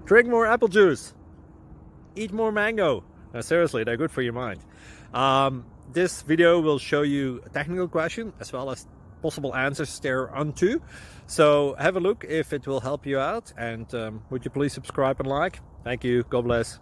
Drink more apple juice. Eat more mango. No, seriously, they're good for your mind. This video will show you a technical question as well as possible answers thereunto. So have a look if it will help you out, and would you please subscribe and like? Thank you. God bless.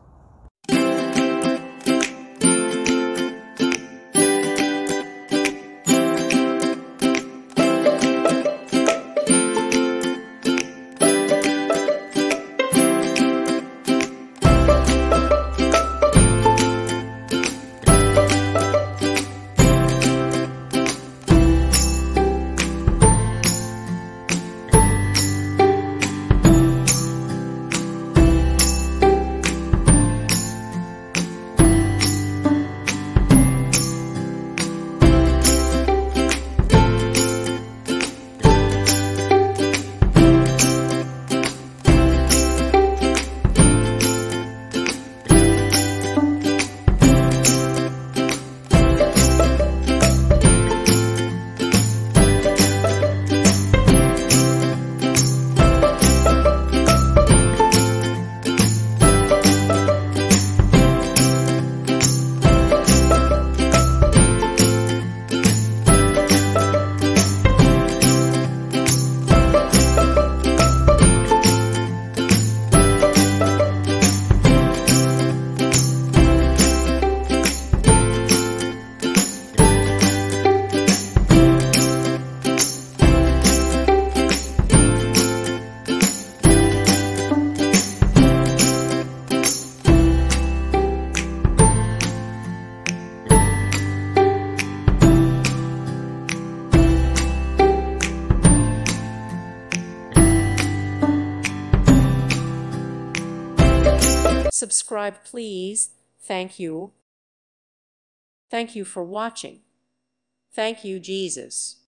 Subscribe, please. Thank you. Thank you for watching. Thank you, Jesus.